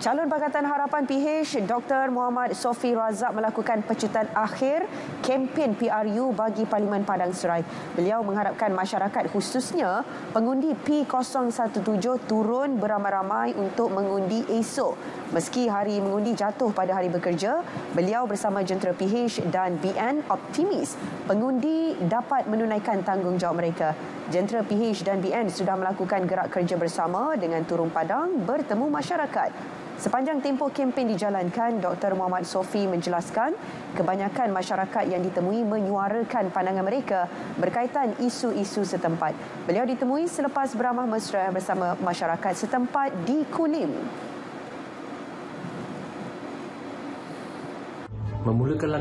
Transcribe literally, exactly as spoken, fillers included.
Calon Pakatan Harapan P H Doktor Muhammad Sofi Razak melakukan pecutan akhir kempen P R U bagi Parlimen Padang Serai. Beliau mengharapkan masyarakat khususnya pengundi P kosong satu tujuh turun beramai-ramai untuk mengundi esok. Meski hari mengundi jatuh pada hari bekerja, beliau bersama jentera P H dan B N optimis pengundi dapat menunaikan tanggungjawab mereka. Jentera P H dan B N sudah melakukan gerak kerja bersama dengan turun padang bertemu masyarakat. Sepanjang tempoh kempen dijalankan, Doktor Muhammad Sofi menjelaskan kebanyakan masyarakat yang ditemui menyuarakan pandangan mereka berkaitan isu-isu setempat. Beliau ditemui selepas beramah mesra bersama masyarakat setempat di Kulim. Memulakan